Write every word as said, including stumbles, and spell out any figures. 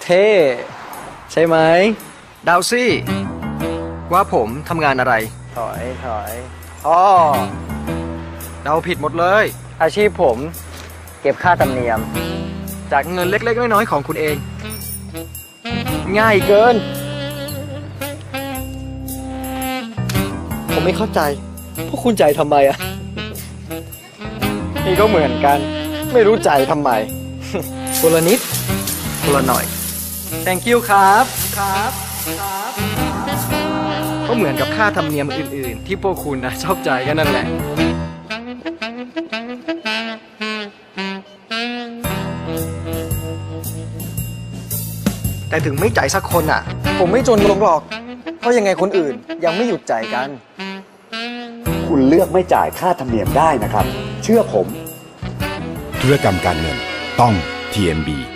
เท่ใช่ไหมดาวซี่ว่าผมทำงานอะไรถอยถอยอ๋อเดาผิดหมดเลยอาชีพผมเก็บค่าธรรมเนียมจากเงินเล็กๆน้อยๆของคุณเองง่ายเกินผมไม่เข้าใจพวกคุณใจทำไมอะนี่ก็เหมือนกันไม่รู้ใจทำไมคนละนิดคนละหน่อย thank you ครับครับครับก็เหมือนกับค่าธรรมเนียมอื่นๆที่พวกคุณนะชอบใจกันนั่นแหละแต่ถึงไม่จ่ายสักคนอ่ะผมไม่จนลงหรอกเพราะยังไงคนอื่นยังไม่หยุดจ่ายกันคุณเลือกไม่จ่ายค่าธรรมเนียมได้นะครับเชื่อผมธุรกรรมการเงินต้อง ที เอ็ม บี